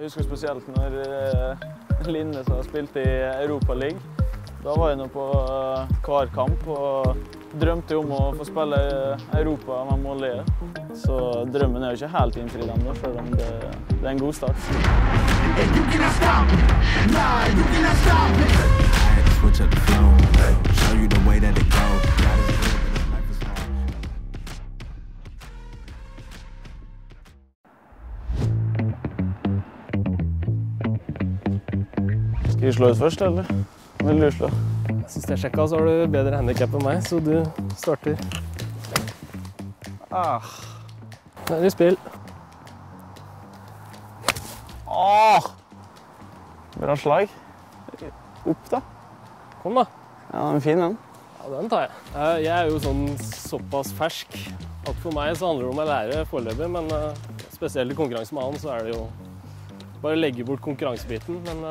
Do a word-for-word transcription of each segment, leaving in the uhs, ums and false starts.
Jeg husker spesielt når Linnes har spilt i Europa League. Da var jeg nå på hver kamp og drømte om å få spille Europa med mållige. Så drømmen er jo ikke helt innfridd ennå, selv om det, det er en god start. Skal vi slå ut først, eller? Vil du slå? Sist jeg sjekket, så har du bedre handicap enn meg, så du starter. Ah. Det er i spill. Åh! Bra slag. Opp da. Kom da. Ja, den er fin den. Ja, den tar jeg. Jeg er jo sånn såpass fersk at for meg så handler det om å lære foreløpig, men spesielt i konkurranse med han så er det jo bare å legge bort konkurransebiten, men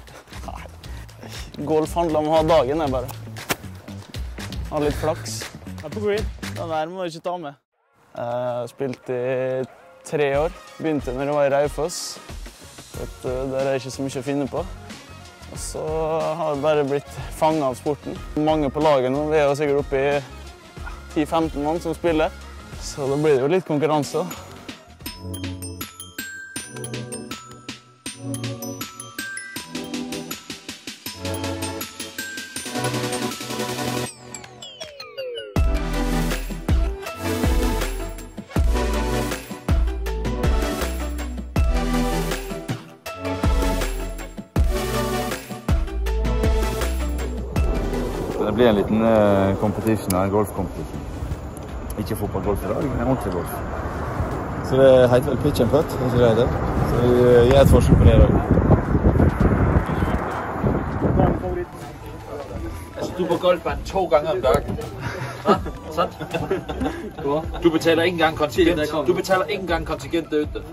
golf handler om å ha dagen, jeg bare. Ha litt flaks. Jeg er på green. Den der må du ikke ta med. Jeg har spilt i tre år. Begynte når jeg var i Raufoss. Der er ikke så mye å finne på. Og så har jeg bare blitt fanget av sporten. Mange på laget nå, vi er jo sikkert oppe i ti til femten mann som spiller. Så da blir det jo litt konkurranse. Det blir en liten uh, competition, en golf-competition. Ikke fotball-golf i dag, men ordentlig golf. Så det heter vel pitch and putt, ikke det det? Så vi uh, gir et forsøk på det i dag. Altså, du på golfbanen to ganger om dagen. Sånn. Du betaler ikke engang kontingent. Du betaler ikke engang kontingent det ute.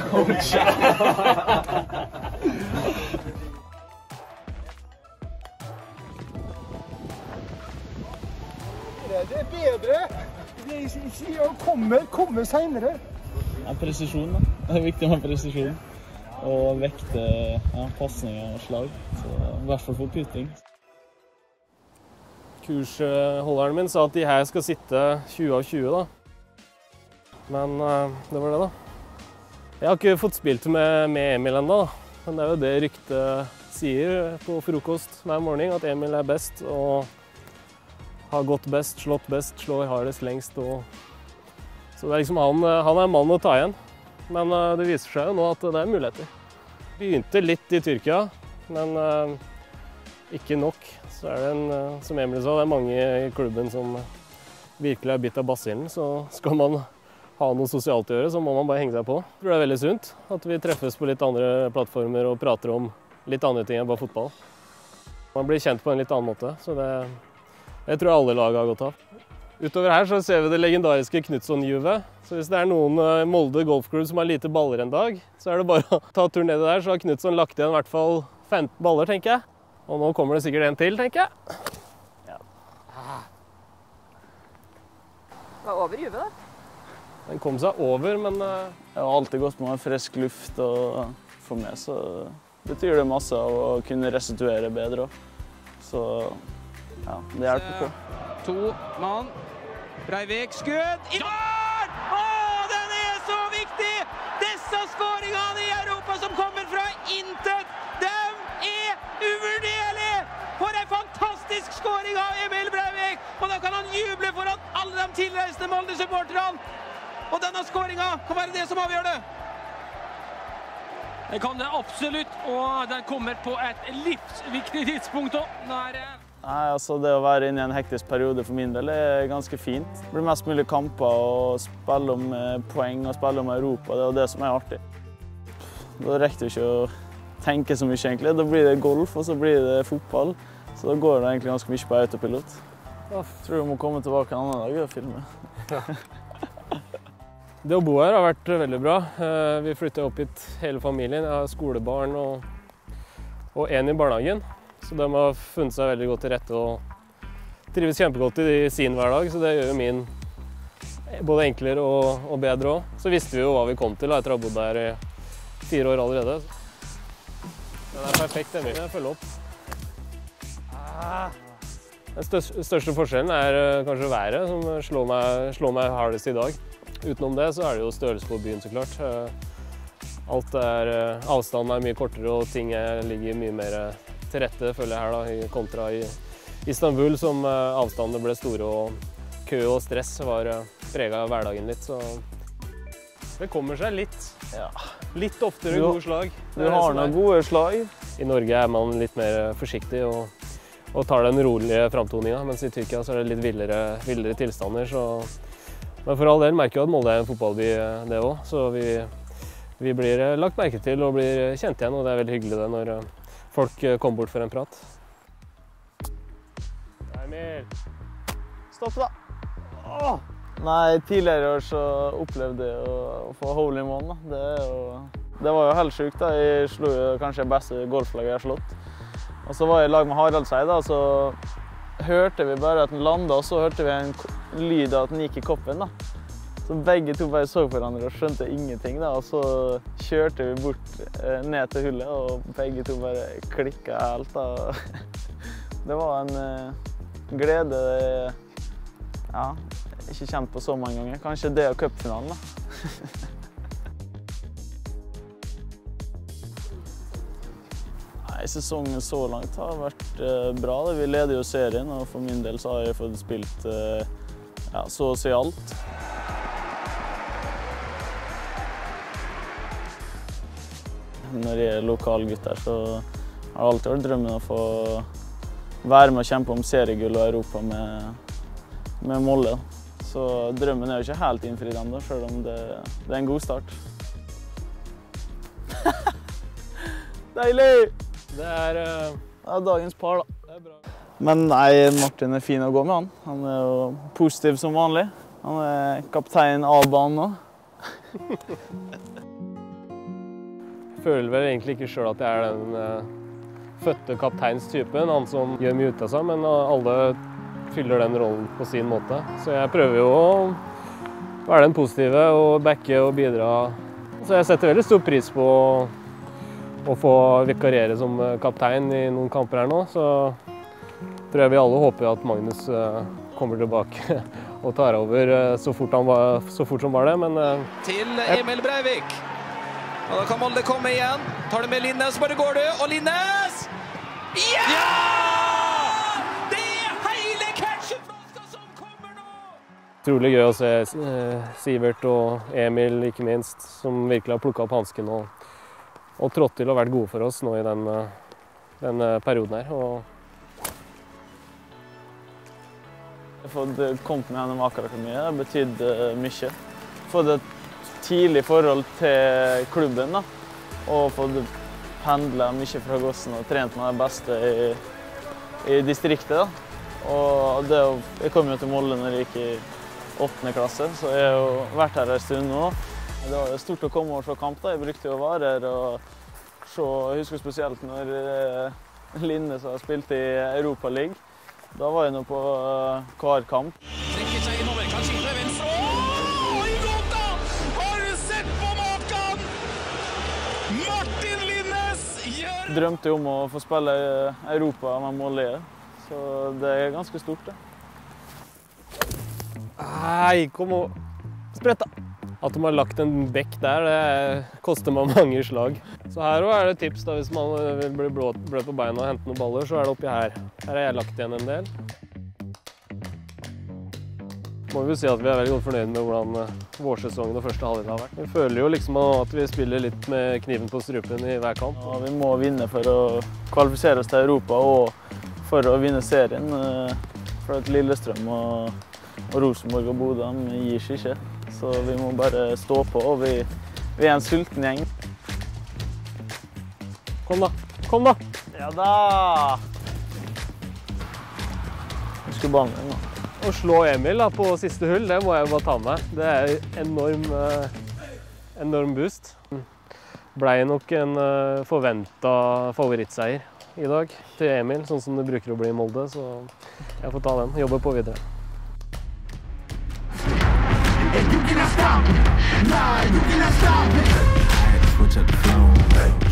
Det er bedre. Det er ikke å komme, komme senere. Ja, presisjon da. Det er viktig med presisjon. Og vekte ja, passninger og slag. Så i hvert fall for putting. Kursholderen min sa at de her skal sitte tjue av tjue da. Men uh, det var det da. Jeg har ikke fått spilt med, med Emil enda da. Men det er jo det ryktet sier på frokost hver morgen, at Emil er best og har gått best, slått best, slår hardest lengst. Og... Så det er liksom han, han er mann å ta igjen. Men uh, det viser seg jo nå at det er muligheter. Begynte litt i Tyrkia, men uh, ikke nok. Så er det en, uh, som Emil sa, det er mange i klubben som virkelig er bitt av basillen. Så skal man ha noe sosialt å gjøre, så må man bare henge seg på. Jeg tror det er veldig sunt at vi treffes på litt andre plattformer og prater om litt andre ting enn bare fotball. Man blir kjent på en litt annen måte, så det Jeg tror alle lag har gått av. Utover her så ser vi det legendariske Knutsson-juvet. Så hvis det er noen Molde golfklubb som har lite baller en dag, så er det bare å ta turen ned der, så har Knutsson lagt igjen i hvert fall femten baller, tenker jeg. Og nå kommer det sikkert en til, tenker jeg. Ja. Det var over juvet da? Den kom seg over, men jeg har alltid gått med frisk luft, og for meg så betyr det masse å kunne restituere bedre. Så ja, det hjelper på. To mann. Breivik skudd. I mål! Åh, den er så viktig! Disse skåringene i Europa som kommer fra intet, de er uvurderlige! For en fantastisk skåring av Emil Breivik! Og da kan han juble foran alle de tilreisende Molde-supporterne. Og denne skåringen kan være det som avgjør det. Det kan det absolutt, og den kommer på et livsviktig tidspunkt. Nei, altså det å være inne i en hektisk periode for min del er ganske fint. Det blir mest mulig kamper og spille om poeng og spille om Europa, det er det som er artig. Da rekker du ikke å tenke så mye egentlig. Da blir det golf og så blir det fotball, så da går det egentlig ganske mye på autopilot. Jeg tror du må komme tilbake en annen dag og filme. Det å bo her har vært veldig bra. Vi flyttet opp hit hele familien. Jeg har skolebarn og, og en i barnehagen. Så de har funnet seg veldig godt til rette og trives kjempegodt i sin hverdag. Så det gjør jo min både enklere og, og bedre også. Så visste vi jo hva vi kom til etter å ha bodd her i fire år allerede. Den er perfekt, Emil. Jeg følger opp. Ah. Den største, største forskjellen er kanskje været som slår meg, slår meg hardest i dag. Utenom det så er det jo størrelse på byen, så klart. Alt er, avstanden er mye kortere, og ting ligger mye mer til rette, føler jeg her da, kontra i Istanbul, som avstandene ble store, og kø og stress var preget av hverdagen litt. Så det kommer seg litt, ja. Litt oftere gode slag. Du har noen gode slag. I Norge er man litt mer forsiktig og og tar den rolige framtoningen, mens i Tyrkia så er det litt villere, villere tilstander. Så. Men for all del merker jeg at Molde er en fotballby det også, så vi, vi blir lagt merke til og blir kjent igjen, og det er veldig hyggelig det når folk kommer bort for en prat. Emil! Stopp da! Åh! Nei, tidligere i år så opplevde jeg å, å få hole in one. Da. Det, jo, det var jo helt sykt da, jeg slo jo kanskje det beste golflaget jeg har slått. Og så var jeg i lag med Haraldseid, da, så hørte vi bare at den landet, og så hørte vi en lyd av at den gikk i koppen. Da. Så begge to bare så på hverandre og skjønte ingenting, da, og så kjørte vi bort eh, ned til hullet, og begge to bare klikket helt. Da. Det var en eh, glede, ja, ikke kjent på så mange ganger. Kanskje det og cupfinalen, da. Sesongen så langt har vært eh, bra. Vi leder jo serien, og for min del så har jeg fått spilt eh, ja, så å si alt. Når jeg er lokalgutt her, så har det alltid vært drømmen å få være med og kjempe om seriegull og Europa med, med Molde. Så drømmen er jo ikke helt innfridd ennå, selv om det, det er en god start. Deilig! Det er, uh... det er dagens par, da. Det er bra. Men nei, Martin er fin å gå med han. Han er jo positiv som vanlig. Han er kaptein av banen nå. Jeg føler vel egentlig ikke selv at jeg er den uh, fødte kapteinstypen, han som gjør mye ut av seg, men alle fyller den rollen på sin måte. Så jeg prøver jo å være den positive og backe og bidra. Så jeg setter veldig stor pris på å få vikariere som kaptein i noen kamper her nå, så tror jeg vi alle håper at Magnus kommer tilbake og tar over så fort, han var, så fort som var det, men... Til Emil Breivik. Og da kan Molde komme igjen. Tar du med Linnes, bare går du, og Linnes! Ja! Ja! Det er hele catchen-flaska som kommer nå! Utrolig gøy å se Sivert og Emil, ikke minst, som virkelig har plukket opp hansken og og trådt til og vært gode for oss nå i den, den perioden her. Og jeg har fått kommet med gjennom Akerakademiet, det har betydd mye. Fått et tidlig forhold til klubben, da. Og fått pendlet mye fra Gossen og trent med de beste i, i distriktet. Da. Og det, jeg kom jo til Molde når jeg gikk i åttende klasse, så jeg har jo vært her en stund nå. Det var jo stort å komme og se kamp. Da. Jeg brukte jo å være her og se, jeg husker spesielt når Linnes har spilt i Europa League. Da var jeg nå på hver kamp. Trekker seg innover, kan skyte venstre. Åh, i gata! Har du sett på maken? Martin Linnes gjør... Drømte om å få spille i Europa med Molde, så det er ganske stort det. Nei, kom og sprett da! At de har lagt en bekk der, det koster meg mange slag. Så her også er det tips da, hvis man vil bli bløt, bløt på beina og hente noen baller, så er det oppi her. Her har jeg lagt igjen en del. Må vi jo si at vi er veldig godt fornøyd med hvordan vårsesongen og første halvdel har vært. Vi føler jo liksom at vi spiller litt med kniven på strupen i hver kamp. Ja, vi må vinne for å kvalifisere oss til Europa og for å vinne serien. For at Lillestrøm og, og Rosenborg og Bodø gir seg ikke. Så vi må bare stå på, og vi, vi er en sulten gjeng. Kom da, kom da! Ja da! Jeg skulle banne den da. Å slå Emil da, på siste hull, det må jeg jo bare ta med. Det er enorm, enorm boost. Ble nok en forventet favorittseier i dag til Emil, sånn som det bruker å bli i Molde, så jeg får ta den, jobbe på videre. You cannot stop me. Nah, you cannot stop me. I had to switch up the flow.